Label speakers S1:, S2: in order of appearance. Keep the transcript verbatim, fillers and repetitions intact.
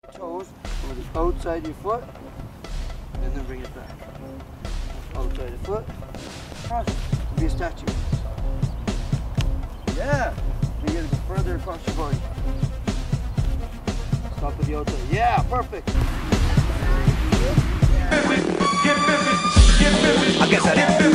S1: Toes over the outside of your foot, and then bring it back. Outside of the foot, cross. Be a statue. Yeah. You gotta go further across your body. Stop with the outside. Yeah, perfect.
S2: I guess I didn't